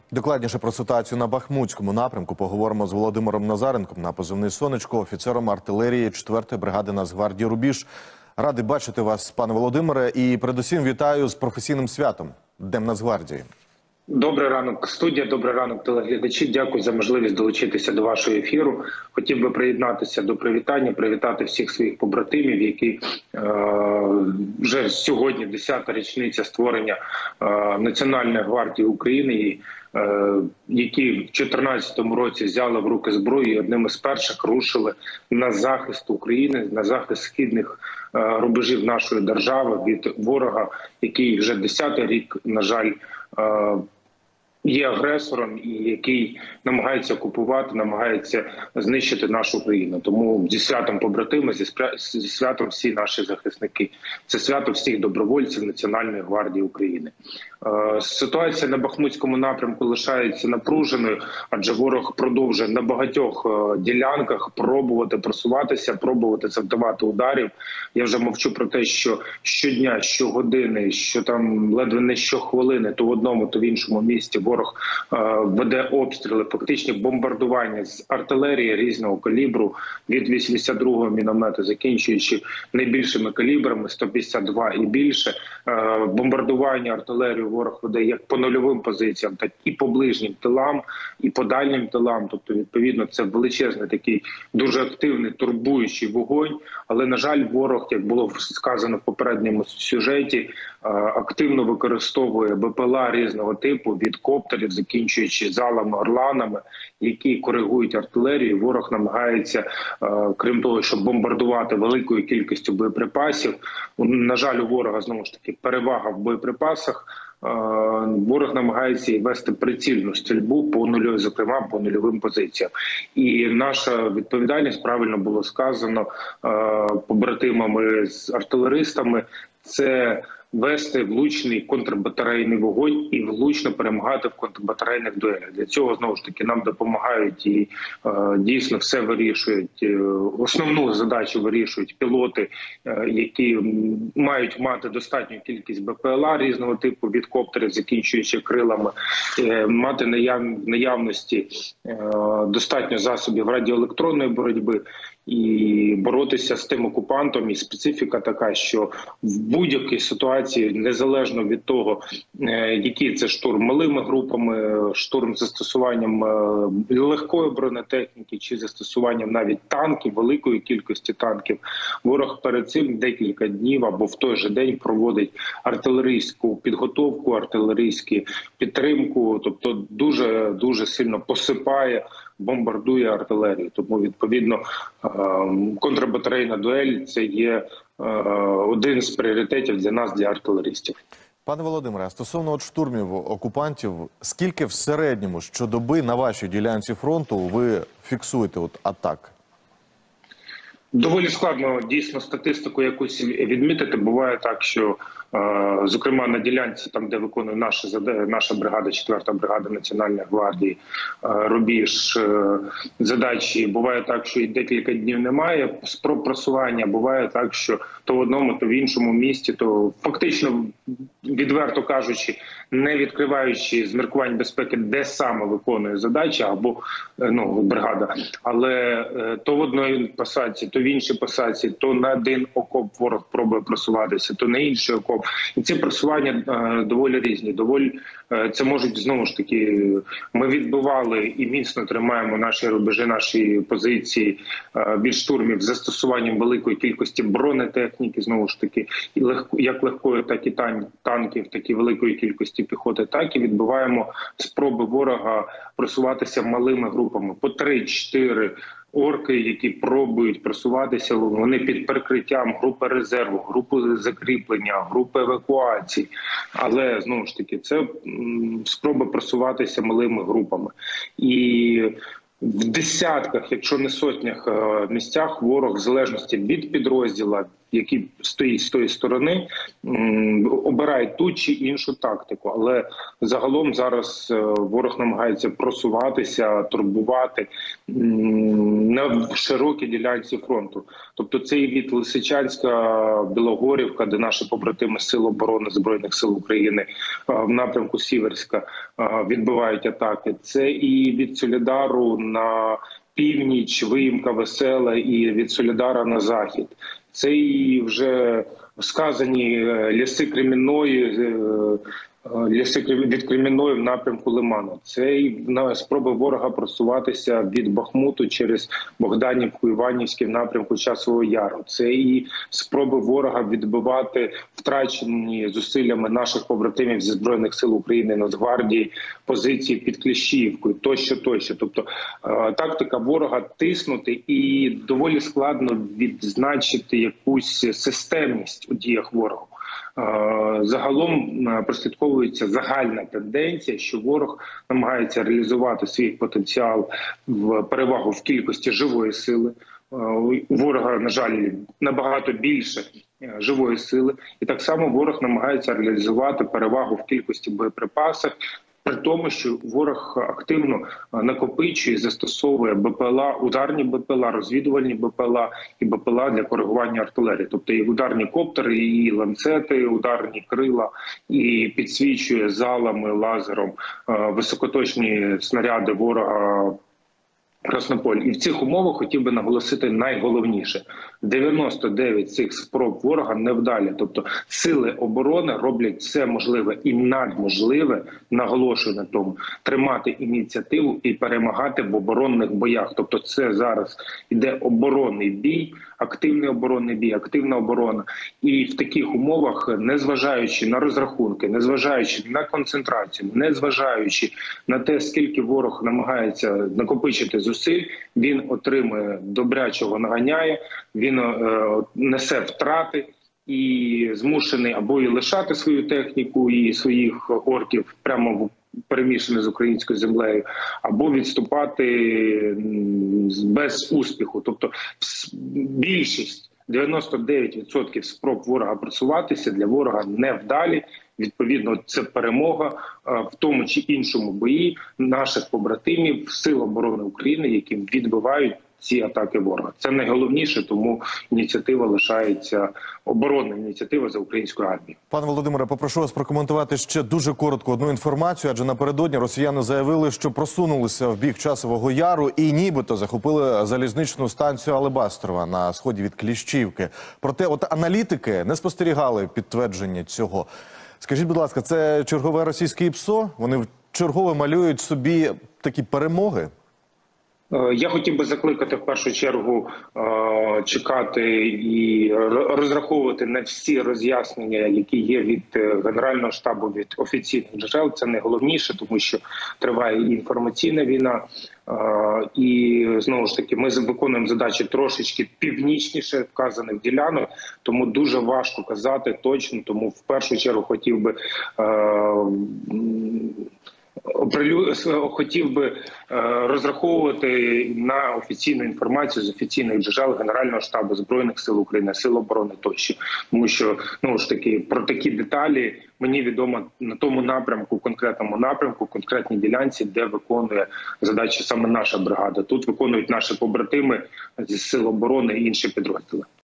Докладніше про ситуацію на Бахмутському напрямку поговоримо з Володимиром Назаренком на позивний «Сонечко», офіцером артилерії 4-ї бригади Нацгвардії «Рубіж». Радий бачити вас, пане Володимире, і передусім вітаю з професійним святом – Днем Нацгвардії. Добрий ранок, студія, добрий ранок, телеглядачі. Дякую за можливість долучитися до вашого ефіру. Хотів би приєднатися до привітання, привітати всіх своїх побратимів, які вже сьогодні 10-та річниця створення Національної гвардії України, які в 2014 році взяли в руки зброю і одним із перших рушили на захист України, на захист східних рубежів нашої держави від ворога, який вже 10-й рік, на жаль, є агресором і який намагається окупувати, намагається знищити нашу країну. Тому зі святом побратими, зі святом всі наші захисники. Це свято всіх добровольців Національної гвардії України. Ситуація на Бахмутському напрямку лишається напруженою, адже ворог продовжує на багатьох ділянках пробувати просуватися, пробувати завдавати ударів. Я вже мовчу про те, що щодня, щогодини, що там ледве не щохвилини, то в одному, то в іншому місті ворог веде обстріли, фактичні бомбардування з артилерії різного калібру, від 82-го міномету, закінчуючи найбільшими калібрами, 152 і більше. Бомбардування артилерію ворог веде як по нульовим позиціям, так і по ближнім тилам, і по дальнім тилам. Тобто, відповідно, це величезний такий, дуже активний, турбуючий вогонь. Але, на жаль, ворог, як було сказано в попередньому сюжеті, активно використовує БПЛА різного типу, від коптерів, закінчуючи залами, орланами, які коригують артилерію. Ворог намагається, крім того, щоб бомбардувати великою кількістю боєприпасів. На жаль, у ворога, знову ж таки, перевага в боєприпасах. Ворог намагається і вести прицільну стрільбу по нульовим, зокрема по нульовим позиціям. І наша відповідальність, правильно було сказано побратимами з артилеристами, це вести влучний контрбатарейний вогонь і влучно перемагати в контрбатарейних дуелях. Для цього, знову ж таки, нам допомагають і дійсно все вирішують. Основну задачу вирішують пілоти, які мають мати достатню кількість БПЛА різного типу, від коптерів, закінчуючи крилами, мати наявності достатньо засобів радіоелектронної боротьби і боротися з тим окупантом. І специфіка така, що в будь-якій ситуації, незалежно від того, який це штурм малими групами, штурм з застосуванням легкої бронетехніки чи застосуванням навіть танків, великої кількості танків, ворог перед цим декілька днів або в той же день проводить артилерійську підготовку, артилерійську підтримку, тобто дуже сильно посипає, бомбардує артилерію. Тому, відповідно, контрбатарейна дуель – це є один з пріоритетів для нас, для артилеристів. Пане Володимире, стосовно штурмів окупантів, скільки в середньому щодоби на вашій ділянці фронту ви фіксуєте атак? Доволі складно дійсно статистику якусь відмітити. Буває так, що, зокрема, на ділянці, там, де виконує наша бригада, 4-та бригада Національної гвардії «Рубіж», задачі, буває так, що і декілька днів немає спроб просування, буває так, що то в одному, то в іншому місті, то фактично, відверто кажучи, не відкриваючи з міркувань безпеки, де саме виконує задачі або бригада, але то в одній посадці, то в іншій посадці, то на один окоп ворог пробує просуватися, то на інший окоп. І ці просування доволі різні. Це можуть, знову ж таки, ми відбивали і міцно тримаємо наші рубежі, наші позиції від штурмів з застосуванням великої кількості бронетехніки, знову ж таки, як легкої, так і танків, так і великої кількості піхоти, так і відбиваємо спроби ворога просуватися малими групами, по 3-4 орки, які пробують просуватися, вони під прикриттям групи резерву, групи закріплення, групи евакуації. Але, знову ж таки, це спроби просуватися малими групами. І в десятках, якщо не сотнях місцях ворог, в залежності від підрозділа, який стоїть з тої сторони, обирають ту чи іншу тактику. Але загалом зараз ворог намагається просуватися, турбувати на широкій ділянці фронту. Тобто це і від Лисичанська, Білогорівка, де наші побратими Сил оборони Збройних сил України в напрямку Сіверська відбивають атаки. Це і від Солідару на північ, Виїмка, Весела, і від Солідара на захід. Це і вже сказані ліси Кремінної, від Кремінної в напрямку Лиману. Це і спроби ворога просуватися від Бахмуту через Богданівку, Іванівський в напрямку Часового Яру. Це і спроби ворога відбивати втрачені зусиллями наших побратимів зі Збройних сил України, Нацгвардії, позиції під Кліщіївкою, тощо. Тобто тактика ворога тиснути, і доволі складно відзначити якусь системність у діях ворога. Загалом прослідковується загальна тенденція, що ворог намагається реалізувати свій потенціал в перевагу в кількості живої сили. У ворога, на жаль, набагато більше живої сили. І так само ворог намагається реалізувати перевагу в кількості боєприпасів, при тому, що ворог активно накопичує, застосовує БПЛА, ударні БПЛА, розвідувальні БПЛА і БПЛА для коригування артилерії. Тобто і ударні коптери, і ланцети, ударні крила, і підсвічує залами, лазером високоточні снаряди ворога Краснополь. І в цих умовах хотів би наголосити найголовніше. 99 цих спроб ворога невдалі. Тобто сили оборони роблять все можливе і надможливе, наголошую на тому, тримати ініціативу і перемагати в оборонних боях. Тобто це зараз іде оборонний бій, активний оборонний бій, активна оборона. І в таких умовах, незважаючи на розрахунки, незважаючи на концентрацію, незважаючи на те, скільки ворог намагається накопичити зусиль, він отримує добрячого, наганяє, він несе втрати і змушений або і лишати свою техніку і своїх орків прямо перемішані з українською землею, або відступати без успіху. Тобто більшість, 99% спроб ворога просуватися для ворога невдалі. Відповідно, це перемога в тому чи іншому бої наших побратимів Сил оборони України, які відбивають ці атаки ворога. Це найголовніше, тому ініціатива лишається, оборонна ініціатива за українською армією. Пане Володимире, попрошу вас прокоментувати ще дуже коротко одну інформацію, адже напередодні росіяни заявили, що просунулися в бік Часового Яру і нібито захопили залізничну станцію Алебастрова на сході від Кліщівки. Проте аналітики не спостерігали підтвердження цього. Скажіть, будь ласка, це чергове російське ІПСО? Вони чергове малюють собі такі перемоги? Я хотів би закликати в першу чергу чекати і розраховувати на всі роз'яснення, які є від Генерального штабу, від офіційних джерел. Це найголовніше, тому що триває і інформаційна війна. І знову ж таки, ми виконуємо задачі трошечки північніше вказаних ділянок, тому дуже важко казати точно. Тому в першу чергу хотів би розраховувати на офіційну інформацію з офіційних джерел Генерального штабу Збройних сил України, Сил оборони тощо. Тому що, ну ж таки, про такі деталі мені відомо на тому напрямку, конкретному напрямку, конкретній ділянці, де виконує задачі саме наша бригада. Тут виконують наші побратими зі Сил оборони і інші підрозділи.